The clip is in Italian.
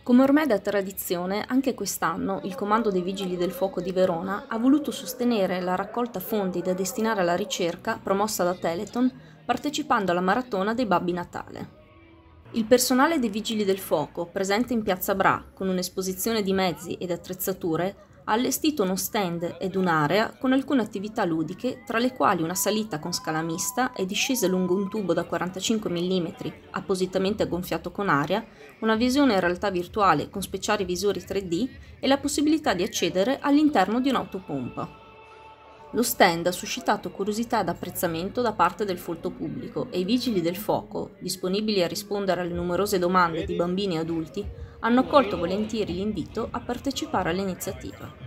Come ormai da tradizione, anche quest'anno il Comando dei Vigili del Fuoco di Verona ha voluto sostenere la raccolta fondi da destinare alla ricerca promossa da Telethon partecipando alla Maratona dei Babbi Natale. Il personale dei Vigili del Fuoco, presente in Piazza Bra con un'esposizione di mezzi ed attrezzature, ha allestito uno stand ed un'area con alcune attività ludiche, tra le quali una salita con scala mista e discese lungo un tubo da 45 mm appositamente gonfiato con aria, una visione in realtà virtuale con speciali visori 3D e la possibilità di accedere all'interno di un'autopompa. Lo stand ha suscitato curiosità ed apprezzamento da parte del folto pubblico e i vigili del fuoco, disponibili a rispondere alle numerose domande di bambini e adulti, hanno accolto volentieri l'invito a partecipare all'iniziativa.